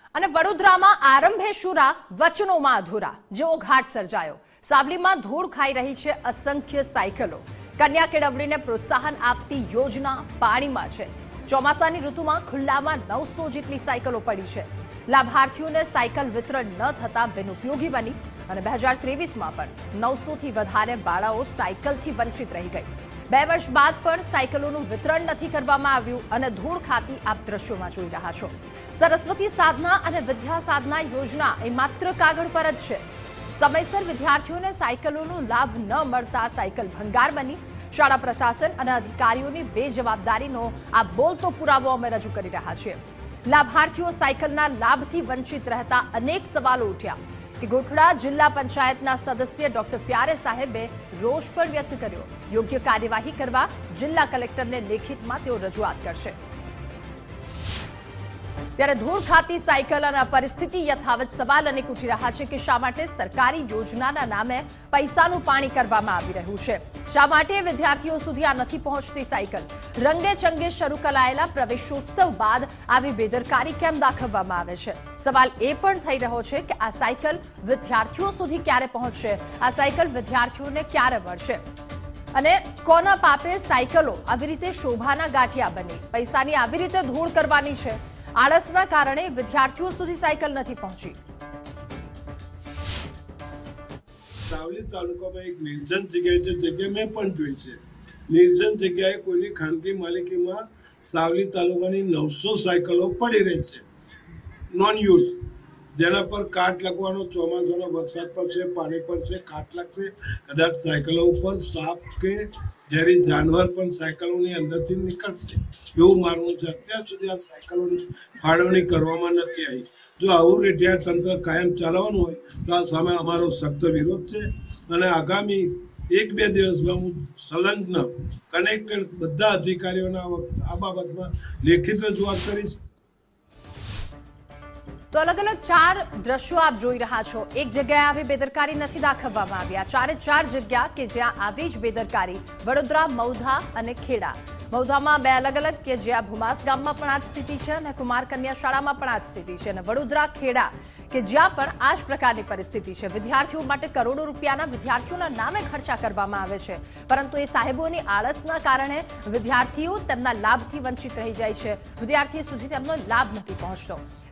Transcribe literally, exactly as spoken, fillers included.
અને વડોદરામાં આરંભે શુરા વચનોમાં અધૂરા જેવો ઘાટ સર્જાયો। સાવલીમાં ધૂળ ખાઈ રહી છે અસંખ્ય સાયકલો। કન્યા કેળવણીને પ્રોત્સાહન આપતી યોજના પાણીમાં છે। ચોમાસાની ઋતુમાં ખુલ્લામાં નવસો જેટલી સાયકલો પડી છે। લાભાર્થીઓને સાયકલ વિતરણ ન થતા બિનઉપયોગી બની અને બે હજાર ત્રેવીસમાં પણ નવસો થી વધારે બાળાઓ સાયકલથી વંચિત રહી ગઈ। બે વર્ષ બાદ પણ સાયકલોનું વિતરણ નથી કરવામાં આવ્યું અને ધૂળ ખાતી આપ દ્રશ્યોમાં જોઈ રહ્યા છો। સરસ્વતી સાધના અને વિદ્યા સાધના યોજના એ માત્ર કાગળ પર જ છે। સમયસર વિદ્યાર્થીઓને સાયકલોનો લાભ ન મળતા સાયકલ ભંગાર બની। શાળા પ્રશાસન અને અધિકારીઓની બેજવાબદારીનો આ બોલતો પુરાવો અમે રજૂ કરી રહ્યા છીએ। લાભાર્થીઓ સાયકલના લાભથી વંચિત રહેતા અનેક સવાલો ઉઠ્યા કે ગોઠડા જિલ્લા પંચાયતના સદસ્ય ડોક્ટર પ્યારે સાહેબે રોષ પણ વ્યક્ત કર્યો। યોગ્ય કાર્યવાહી કરવા જિલ્લા કલેક્ટરને લેખિતમાં તેઓ રજૂઆત કરશે। ત્યારે ધૂળ ખાતી સાયકલ અને પરિસ્થિતિ યથાવત સવાલ અનેક ઉઠી રહ્યા છે કે શા માટે સરકારી યોજનાના નામે પૈસાનું પાણી કરવામાં આવી રહ્યું છે। શા માટે વિદ્યાર્થીઓ સુધી આ નથી પહોંચતી સાયકલ? રંગે ચંગે શરૂ કરાયેલા પ્રવેશોત્સવ બાદ આવી બેદરકારી કેમ દાખવવામાં આવે છે? સવાલ એ પણ થઈ રહ્યો છે કે આ સાયકલ વિદ્યાર્થીઓ સુધી ક્યારે પહોંચશે? આ સાયકલ વિદ્યાર્થીઓને ક્યારે મળશે? અને કોના પાપે સાયકલો આવી રીતે શોભાના ગાંઠિયા બની? પૈસાની આવી રીતે ધૂળ કરવાની છે? આળસના કારણે વિદ્યાર્થીઓ સુધી સાયકલ નથી પહોંચી। સાવલી તાલુકામાં એક નિર્જન જગ્યાએ જે જગ્યા મેં પણ જોઈ છે, નિર્જન જગ્યાએ કોઈની ખાનગી માલિકીમાં સાવલી તાલુકાની નવસો સાયકલો પડી રહી છે નોન યુઝ, જેના પર કાટ લાગવાનો, ચોમાસાનો વરસાદ પડશે, પાણી પડશે, કાટ લાગશે, કદાચ સાયકલો ઉપર સાપ કે ઝેરી જાનવર પણ સાયકલોની અંદરથી નીકળશે એવું માનવું છે। અત્યાર સુધી આ સાયકલોની ફાળવણી કરવામાં નથી આવી। જો આવું રેટિયા તંત્ર કાયમ ચલાવવાનું હોય તો આ સામે અમારો સખ્ત વિરોધ છે અને આગામી એક બે દિવસમાં હું સંલગ્ન કનેક્ટેડ બધા અધિકારીઓના આ બાબતમાં લેખિત રજૂઆત કરીશ। તો અલગ અલગ ચાર દ્રશ્યો આપ જોઈ રહ્યા છો। એક જગ્યાએ આવી બેદરકારી નથી દાખવવામાં આવી। આ ચારે ચાર જગ્યા કે જ્યાં આવી જ બેદરકારી વડોદરા, મૌધા અને ખેડા। મૌધામાં બે અલગ અલગ કે જ્યાં ભુમાસ ગામમાં પણ આ જ સ્થિતિ છે અને કુમાર કન્યા શાળામાં પણ આ જ સ્થિતિ છે અને વડોદરા, ખેડા કે જ્યાં પણ આ જ પ્રકારની પરિસ્થિતિ છે। વિદ્યાર્થીઓ માટે કરોડો રૂપિયાના વિદ્યાર્થીઓના નામે ખર્ચા કરવામાં આવે છે, પરંતુ એ સાહેબોની આળસના કારણે વિદ્યાર્થીઓ તેમના લાભથી વંચિત રહી જાય છે। વિદ્યાર્થીઓ સુધી તેમનો લાભ નથી પહોંચતો।